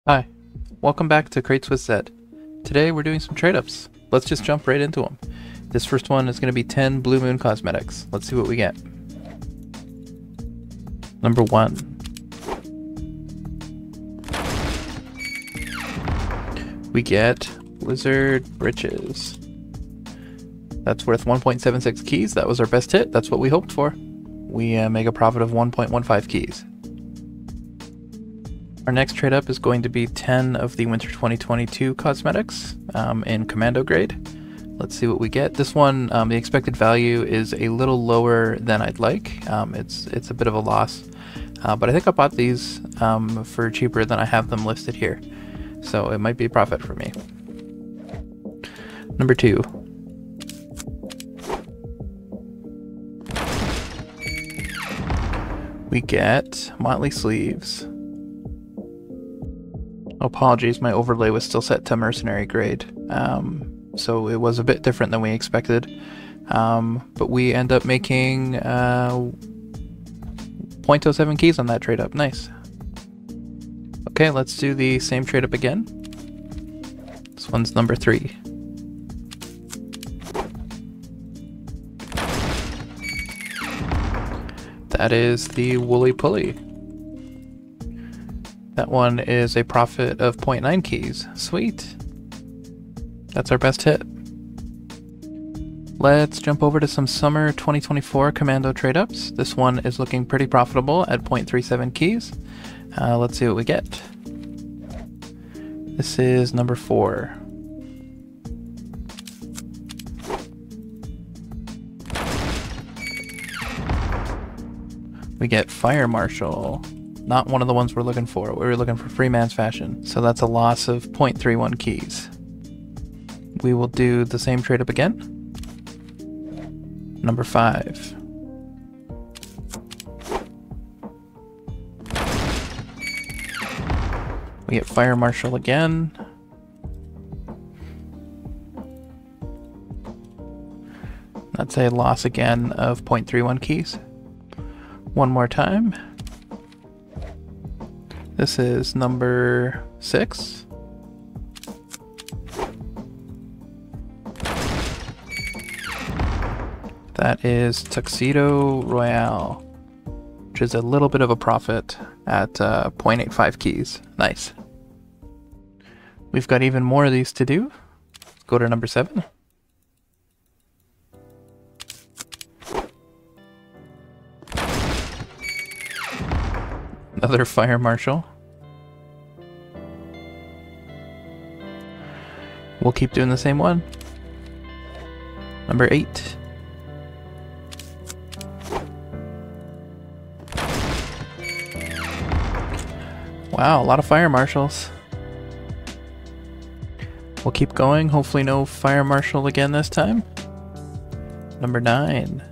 Hi, welcome back to Crates with Zed. Today we're doing some trade-ups. Let's just jump right into them. This first one is going to be 10 Blue Moon cosmetics. Let's see what we get. Number 1. We get Wizard Breeches. That's worth 1.76 keys. That was our best hit. That's what we hoped for. We make a profit of 1.15 keys. Our next trade up is going to be 10 of the Winter 2022 cosmetics in Commando grade. Let's see what we get. This one, the expected value is a little lower than I'd like. It's a bit of a loss, but I think I bought these for cheaper than I have them listed here. So it might be a profit for me. Number 2. We get Motley Sleeves. Apologies, my overlay was still set to mercenary grade, so it was a bit different than we expected, but we end up making 0.07 keys on that trade up. Nice. Okay, let's do the same trade up again. This one's number 3. That is the Woolly Pulley. That one is a profit of 0.9 keys. Sweet. That's our best hit. Let's jump over to some Summer 2024 Commando trade-ups. This one is looking pretty profitable at 0.37 keys. Let's see what we get. This is number 4. We get Fire Marshal. Not one of the ones we're looking for. We were looking for Freeman's Fashion. So that's a loss of 0.31 keys. We will do the same trade up again. Number 5. We get Fire Marshal again. That's a loss again of 0.31 keys. One more time. This is number 6. That is Tuxedo Royale, which is a little bit of a profit at 0.85 keys. Nice. We've got even more of these to do. Let's go to number 7. Another Fire Marshal. We'll keep doing the same one. Number 8. Wow, a lot of Fire Marshals. We'll keep going. Hopefully no Fire Marshal again this time. Number 9.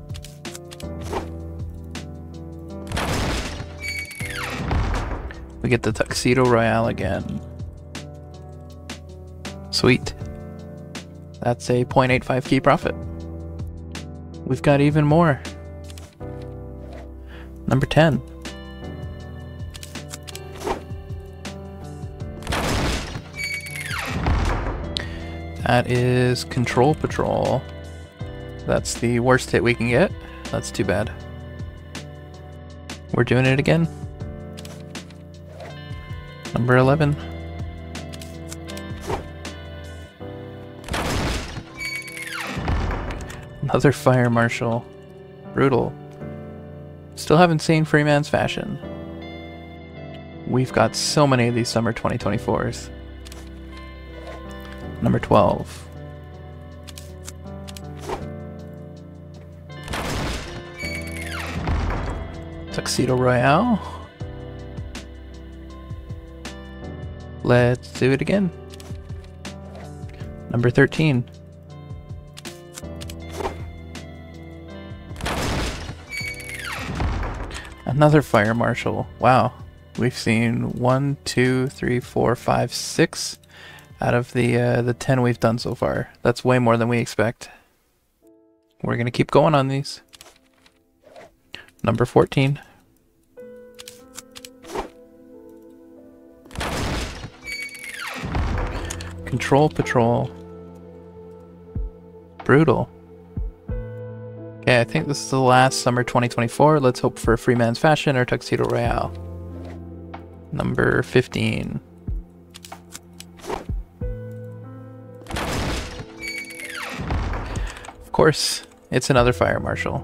We get the Tuxedo Royale again. Sweet. That's a 0.85 key profit. We've got even more. Number 10. That is Control Patrol. That's the worst hit we can get. That's too bad. We're doing it again. Number 11. Another Fire Marshal. Brutal. Still haven't seen Freeman's Fashion. We've got so many of these Summer 2024s. Number 12. Tuxedo Royale. Let's do it again. Number 13. Another Fire Marshal. Wow. We've seen 1, 2, 3, 4, 5, 6 out of the 10 we've done so far. That's way more than we expect. We're gonna keep going on these. Number 14. Control Patrol. Brutal. Okay, I think this is the last summer 2024. Let's hope for Free Man's Fashion or Tuxedo Royale. Number 15. Of course, it's another Fire Marshal.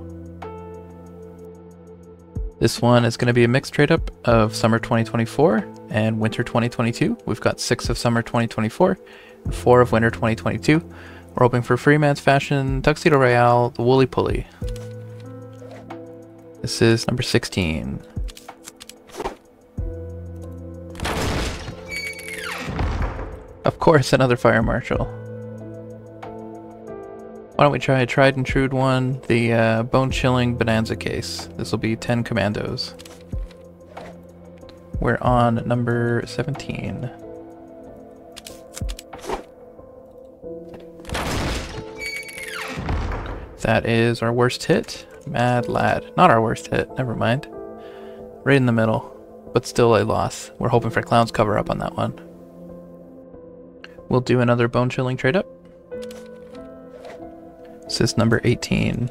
This one is going to be a mixed trade-up of Summer 2024 and Winter 2022. We've got 6 of Summer 2024 and 4 of Winter 2022. We're hoping for Free Man's Fashion, Tuxedo Royale, the Woolly Pulley. This is number 16. Of course, another Fire Marshal. Why don't we try a tried and true one, the Bone Chilling Bonanza case. This will be 10 Commandos. We're on number 17. That is our worst hit, Mad Lad. Not our worst hit, never mind. Right in the middle, but still a loss. We're hoping for Clown's cover up on that one. We'll do another Bone Chilling trade up. This is number 18.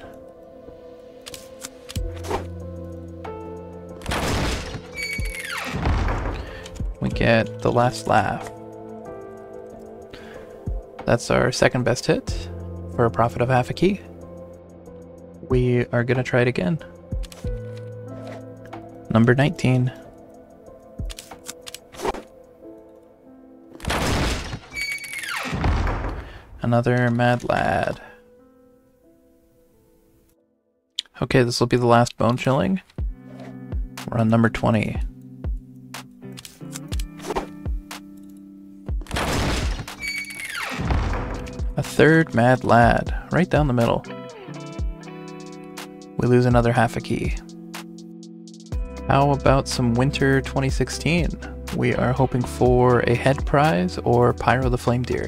We get The Last Laugh. That's our second best hit for a profit of half a key. We are going to try it again. Number 19. Another Mad Lad. Okay, this will be the last Bone Chilling. We're on number 20. A third Mad Lad, right down the middle. We lose another half a key. How about some Winter 2016? We are hoping for a head prize or Pyro the Flame Deer.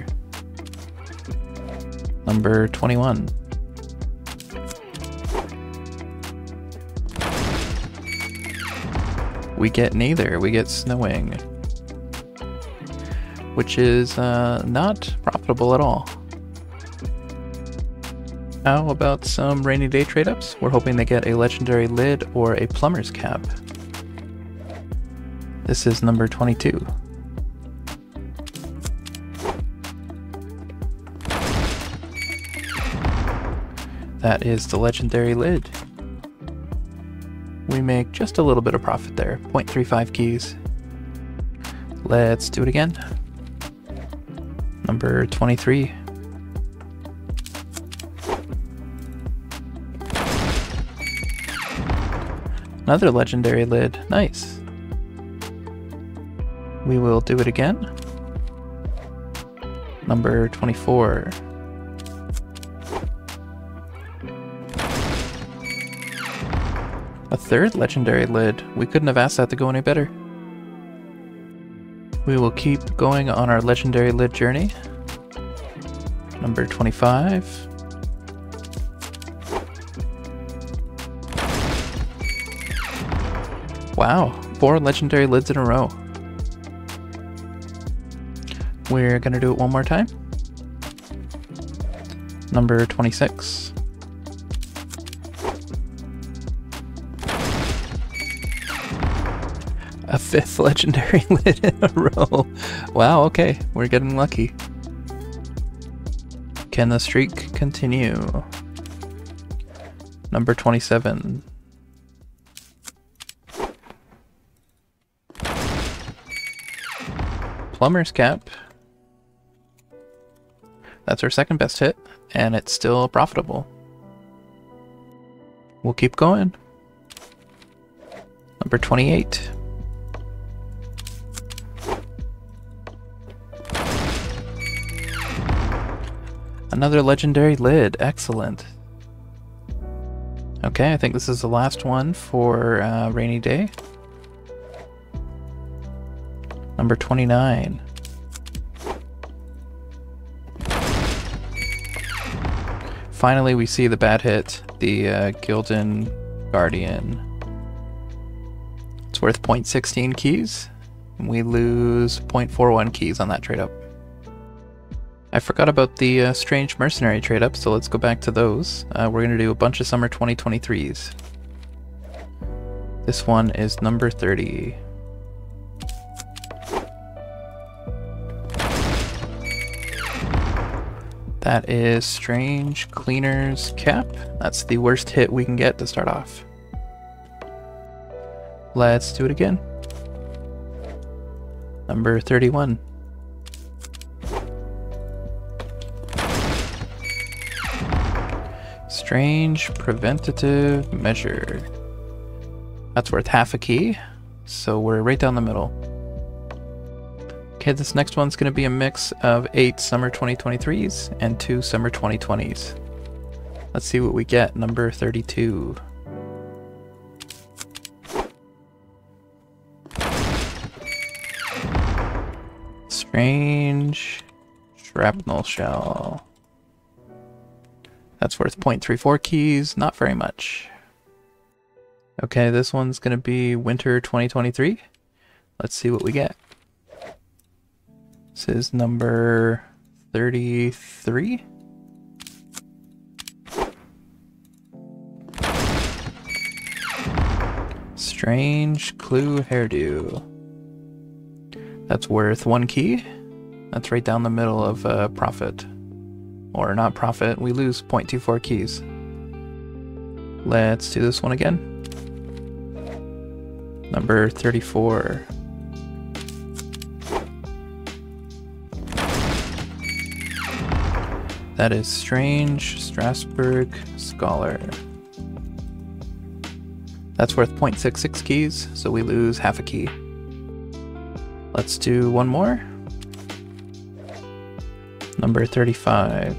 Number 21. We get neither. We get Snowing, which is not profitable at all. How about some Rainy Day trade-ups? We're hoping they get a Legendary Lid or a Plumber's Cap. This is number 22. That is the Legendary Lid. We make just a little bit of profit there, 0.35 keys. Let's do it again. Number 23. Another Legendary Lid, nice. We will do it again. Number 24. A third Legendary Lid. We couldn't have asked that to go any better. We will keep going on our Legendary Lid journey. Number 25. Wow, 4 Legendary Lids in a row. We're gonna do it one more time. Number 26. A 5th Legendary Lid in a row. Wow, okay, we're getting lucky. Can the streak continue? Number 27. Plumber's Cap. That's our second best hit, and it's still profitable. We'll keep going. Number 28. Another Legendary Lid, excellent. Okay, I think this is the last one for Rainy Day. Number 29. Finally, we see the bad hit, the Gildan Guardian. It's worth 0.16 keys. We lose 0.41 keys on that trade up. I forgot about the strange mercenary trade up, so let's go back to those. We're going to do a bunch of summer 2023s. This one is number 30. That is Strange Cleaner's Cap. That's the worst hit we can get to start off. Let's do it again. Number 31. Strange Preventative Measure. That's worth half a key, so we're right down the middle. Okay, this next one's going to be a mix of 8 summer 2023s and 2 summer 2020s. Let's see what we get. Number 32. Strange Shrapnel Shell. That's worth 0.34 keys, not very much. Okay, this one's going to be winter 2023. Let's see what we get. This is number 33. Strange Clue Hairdo. That's worth 1 key. That's right down the middle of profit. Or not profit, we lose 0.24 keys. Let's do this one again. Number 34. That is Strange Strasbourg Scholar. That's worth 0.66 keys, so we lose half a key. Let's do one more. Number 35.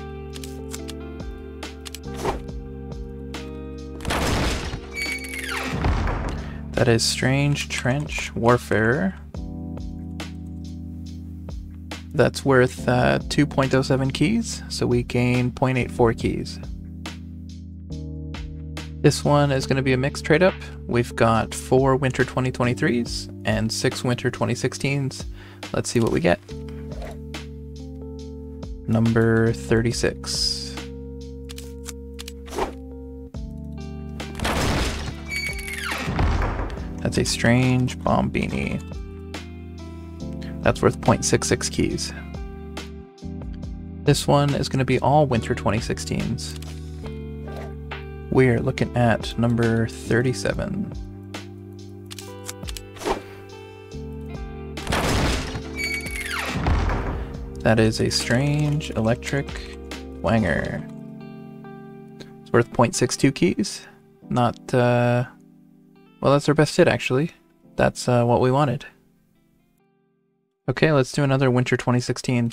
That is Strange Trench Warfare. That's worth 2.07 keys, so we gain 0.84 keys. This one is going to be a mixed trade up. We've got 4 winter 2023s and 6 winter 2016s. Let's see what we get. Number 36. That's a Strange Bombini. That's worth 0.66 keys. This one is going to be all winter 2016s. We're looking at number 37. That is a Strange Electric Wanger. It's worth 0.62 keys. Not, well, that's our best hit actually. That's what we wanted. Okay, let's do another winter 2016.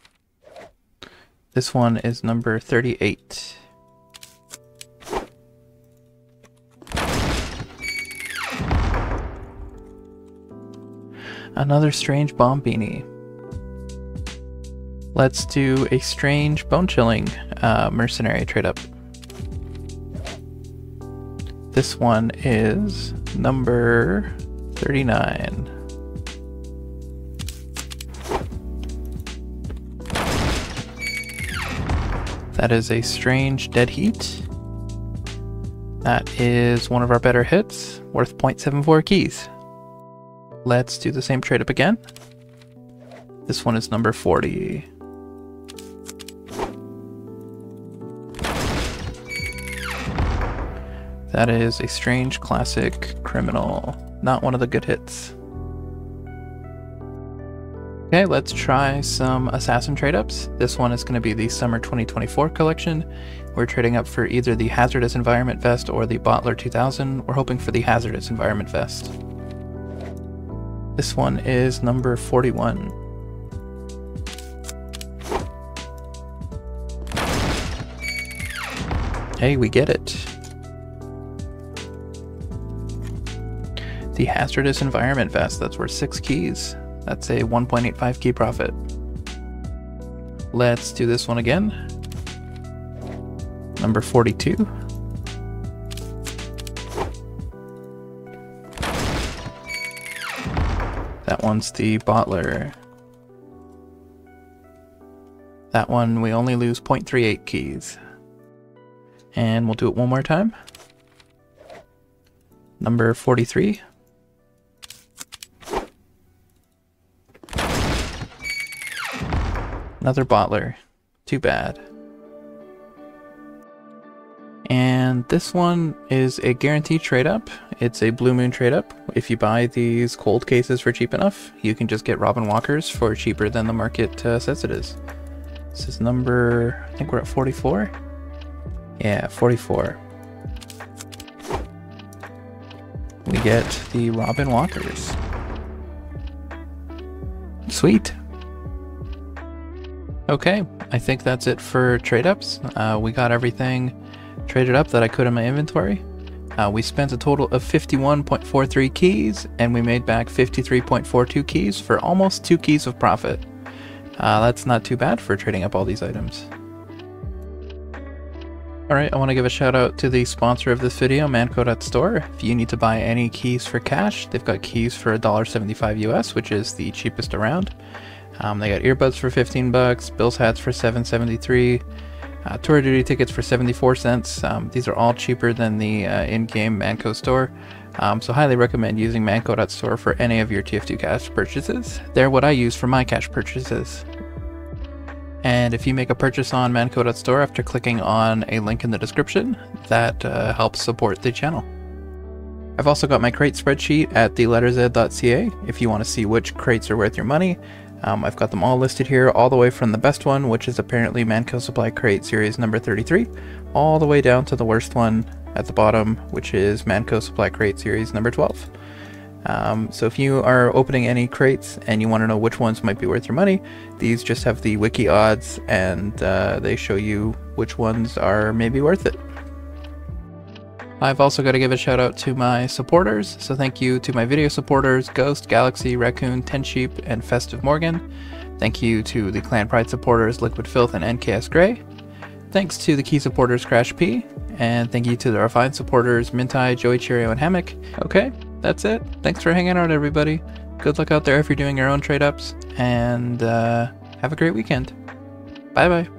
This one is number 38. Another Strange Bombini. Let's do a Strange Bone Chilling Mercenary trade up. This one is number 39. That is a Strange Dead Heat. That is one of our better hits, worth 0.74 keys. Let's do the same trade up again. This one is number 40. That is a Strange Classic Criminal. Not one of the good hits. Okay, let's try some Assassin trade-ups. This one is going to be the Summer 2024 collection. We're trading up for either the Hazardous Environment Vest or the Bottler 2000. We're hoping for the Hazardous Environment Vest. This one is number 41. Hey, we get it. The Hazardous Environment Vest, that's worth 6 keys. That's a 1.85 key profit. Let's do this one again. Number 42. That one's the Bottler. That one we only lose 0.38 keys. And we'll do it one more time. Number 43. Another bottler. Too bad. And this one is a guaranteed trade up. It's a Blue Moon trade up. If you buy these cold cases for cheap enough, you can just get Robin Walkers for cheaper than the market says it is. This is number, I think we're at 44? Yeah, 44. We get the Robin Walkers. Sweet. Okay, I think that's it for trade ups. We got everything traded up that I could in my inventory. We spent a total of 51.43 keys, and we made back 53.42 keys for almost 2 keys of profit. That's not too bad for trading up all these items. Alright, I want to give a shout out to the sponsor of this video, mannco.store. If you need to buy any keys for cash, they've got keys for $1.75 US, which is the cheapest around. They got earbuds for 15 bucks, Bill's hats for $7.73, tour duty tickets for 74 cents. These are all cheaper than the in-game Mannco store, so highly recommend using mannco.store for any of your TF2 cash purchases. They're what I use for my cash purchases. And if you make a purchase on mannco.store after clicking on a link in the description, that helps support the channel. I've also got my crate spreadsheet at theletterz.ca if you want to see which crates are worth your money. I've got them all listed here, all the way from the best one, which is apparently Mannco Supply Crate Series number 33, all the way down to the worst one at the bottom, which is Mannco Supply Crate Series number 12. So if you are opening any crates and you want to know which ones might be worth your money, these just have the wiki odds, and they show you which ones are maybe worth it. I've also got to give a shout out to my supporters, so thank you to my video supporters, Ghost, Galaxy, Raccoon, Ten Sheep, and Festive Morgan. Thank you to the Clan Pride supporters, Liquid Filth and NKS Grey. Thanks to the key supporters, Crash P, and thank you to the refined supporters, Mintai, Joey Cheerio, and Hammock. Okay, that's it. Thanks for hanging out, everybody. Good luck out there if you're doing your own trade-ups, and have a great weekend. Bye-bye.